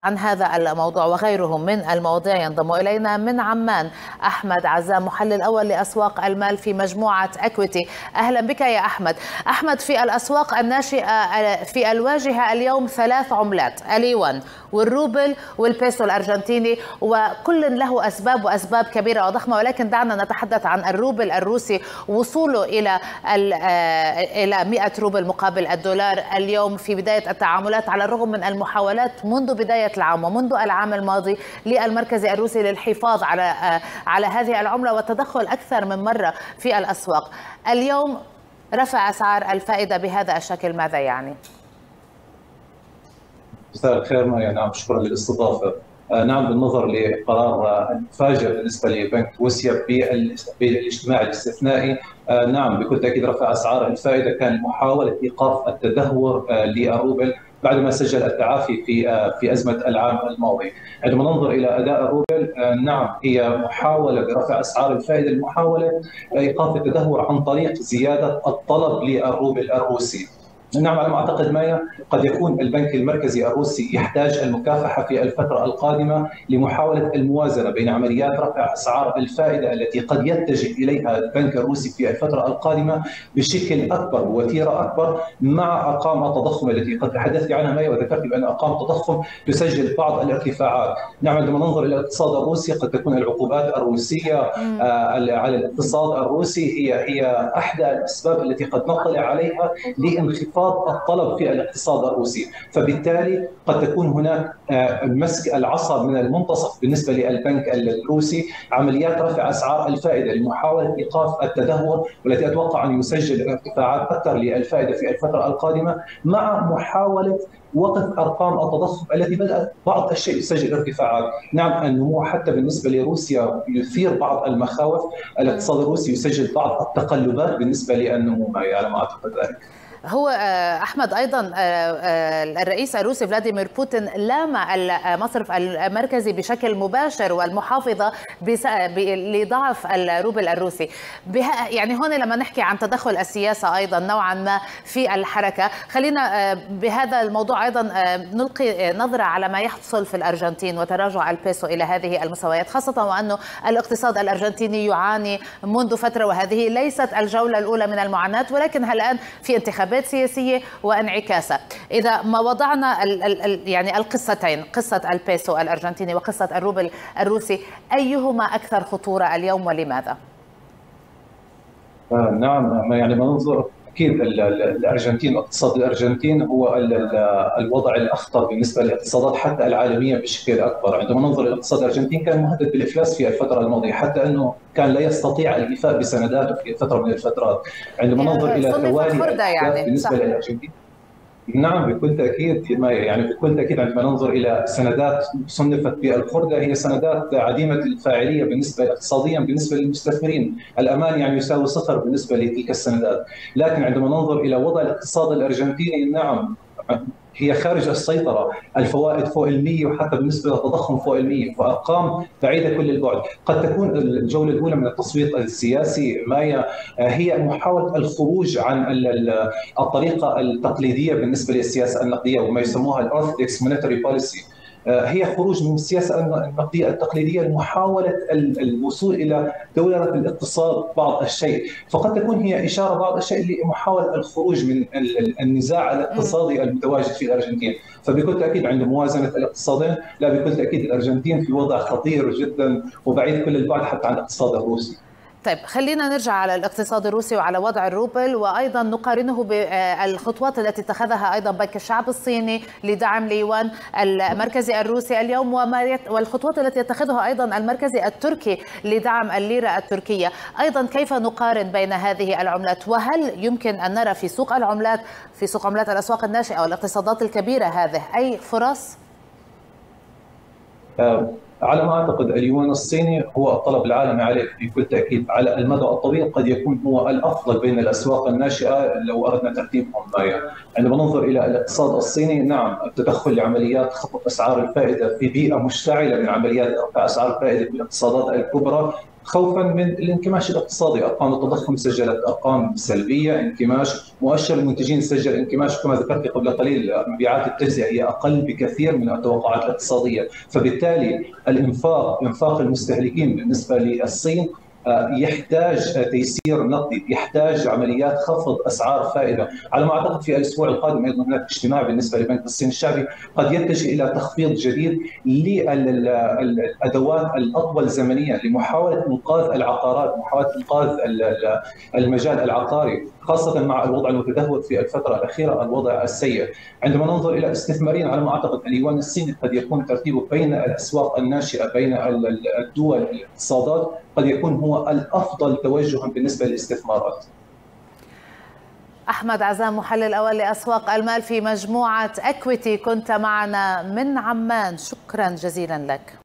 عن هذا الموضوع وغيره من المواضيع ينضم إلينا من عمان أحمد عزام، محلل أول لأسواق المال في مجموعة أكويتي. أهلا بك يا أحمد. أحمد، في الأسواق الناشئة في الواجهة اليوم ثلاث عملات، اليوان والروبل والبيسو الأرجنتيني، وكل له أسباب وأسباب كبيرة وضخمة، ولكن دعنا نتحدث عن الروبل الروسي. وصوله إلى 100 روبل مقابل الدولار اليوم في بداية التعاملات، على الرغم من المحاولات منذ بداية العام ومنذ العام الماضي للمركزي الروسي للحفاظ على هذه العملة والتدخل أكثر من مرة في الأسواق. اليوم رفع أسعار الفائدة بهذا الشكل، ماذا يعني؟ مساء الخير ماريا. نعم، شكرا للاستضافة. نعم، بالنظر لقرار المفاجئ بالنسبة لبنك روسيا بالاجتماع الاستثنائي، نعم بكل تأكيد رفع أسعار الفائدة كان محاولة إيقاف التدهور للروبل بعدما سجل التعافي في أزمة العام الماضي. عندما ننظر إلى أداء الروبل، نعم هي محاولة برفع أسعار الفائدة لمحاولة إيقاف التدهور عن طريق زيادة الطلب للروبل الروسي. نعم، على ما أعتقد مايا قد يكون البنك المركزي الروسي يحتاج المكافحة في الفترة القادمة لمحاولة الموازنة بين عمليات رفع أسعار الفائدة التي قد يتجه إليها البنك الروسي في الفترة القادمة بشكل أكبر ووتيرة أكبر مع أرقام التضخم التي قد تحدثت عنها مايا، وذكرت بأن أرقام التضخم تسجل بعض الارتفاعات. نعم، عندما ننظر إلى الاقتصاد الروسي قد تكون العقوبات الروسية على الاقتصاد الروسي هي أحدى الأسباب التي قد نطلع عليها لانخفاض الطلب في الاقتصاد الروسي، فبالتالي قد تكون هناك مسك العصا من المنتصف بالنسبه للبنك الروسي، عمليات رفع اسعار الفائده لمحاوله ايقاف التدهور، والتي اتوقع ان يسجل ارتفاعات اكثر للفائده في الفتره القادمه، مع محاوله وقف ارقام التضخم التي بدات بعض الشيء يسجل ارتفاعات. نعم، النمو حتى بالنسبه لروسيا يثير بعض المخاوف، الاقتصاد الروسي يسجل بعض التقلبات بالنسبه للنمو، على ما اعتقد ذلك. هو أحمد أيضا الرئيس الروسي فلاديمير بوتين لام المصرف المركزي بشكل مباشر والمحافظة لضعف الروبل الروسي. يعني هون لما نحكي عن تدخل السياسة أيضا نوعا ما في الحركة، خلينا بهذا الموضوع أيضا نلقي نظرة على ما يحصل في الأرجنتين وتراجع البيسو إلى هذه المستويات، خاصة وأنه الاقتصاد الأرجنتيني يعاني منذ فترة، وهذه ليست الجولة الأولى من المعاناة، ولكن الآن في انتخابات سياسية وانعكاسها. إذا ما وضعنا يعني القصتين، قصة البيسو الأرجنتيني وقصة الروبل الروسي، أيهما أكثر خطورة اليوم ولماذا؟ نعم، يعني منظور أكيد الأرجنتين، الاقتصاد الأرجنتين هو الوضع الأخطر بالنسبة للاقتصادات حتى العالمية بشكل أكبر. عندما ننظر إلى الاقتصاد الأرجنتين كان مهدد بالإفلاس في الفترة الماضية، حتى أنه كان لا يستطيع الإيفاء بسنداته في فترة من الفترات. عندما ننظر إلى توالي يعني بالنسبة للأرجنتين، نعم بكل تأكيد، يعني بكل تأكيد عندما ننظر إلى سندات صنفت بالخردة هي سندات عديمة الفاعلية بالنسبة اقتصاديا بالنسبة للمستثمرين، الأمان يعني يساوي صفر بالنسبة لتلك السندات. لكن عندما ننظر إلى وضع الاقتصاد الأرجنتيني، نعم هي خارج السيطرة، الفوائد فوق 100 وحتى بالنسبة للتضخم فوق 100، فأرقام بعيدة كل البعد. قد تكون الجولة الأولى من التصويت السياسي مايا هي محاولة الخروج عن الطريقة التقليدية بالنسبة للسياسة النقدية وما يسموها الأورثودوكس مونيتري بوليسي، هي خروج من السياسة النقدية التقليدية لمحاولة الوصول إلى دولة الاقتصاد بعض الشيء، فقد تكون هي إشارة بعض الشيء لمحاولة الخروج من النزاع الاقتصادي المتواجد في الأرجنتين. فبكل تأكيد عند موازنة الاقتصادين، لا بكل تأكيد الأرجنتين في وضع خطير جدا وبعيد كل البعد حتى عن الاقتصاد الروسي. طيب، خلينا نرجع على الاقتصاد الروسي وعلى وضع الروبل، وأيضا نقارنه بالخطوات التي اتخذها أيضا بنك الشعب الصيني لدعم اليوان المركزي الروسي اليوم، والخطوات التي يتخذها أيضا المركزي التركي لدعم الليرة التركية. أيضا كيف نقارن بين هذه العملات، وهل يمكن أن نرى في سوق العملات، في سوق عملات الأسواق الناشئة والاقتصادات الكبيرة هذه أي فرص؟ على ما أعتقد اليوان الصيني هو الطلب العالمي عليه بكل تأكيد، على المدى الطويل قد يكون هو الأفضل بين الأسواق الناشئة لو أردنا ترتيبهم مايا. عندما ننظر إلى الاقتصاد الصيني، نعم التدخل لعمليات خفض أسعار الفائدة في بيئة مشتعلة من عمليات رفع أسعار الفائدة في الاقتصادات الكبرى خوفا من الانكماش الاقتصادي. ارقام التضخم سجلت ارقام سلبيه، انكماش، مؤشر المنتجين سجل انكماش، كما ذكرت قبل قليل مبيعات التجزئه هي اقل بكثير من التوقعات الاقتصاديه، فبالتالي انفاق المستهلكين بالنسبه للصين يحتاج تيسير نقدي، يحتاج عمليات خفض اسعار فائده. على ما اعتقد في الاسبوع القادم ايضا هناك اجتماع بالنسبه لبنك الصين الشعبي قد يتجه الى تخفيض جديد للادوات الاطول زمنيا لمحاوله انقاذ العقارات، محاوله انقاذ المجال العقاري، خاصه مع الوضع المتدهور في الفتره الاخيره، الوضع السيء. عندما ننظر الى استثماريا على ما اعتقد اليوان الصيني قد يكون ترتيبه بين الاسواق الناشئه، بين الدول الاقتصادات، قد يكون هو الافضل توجها بالنسبه للاستثمارات. أحمد عزام، محلل أول لأسواق المال في مجموعة أكويتي، كنت معنا من عمان، شكرا جزيلا لك.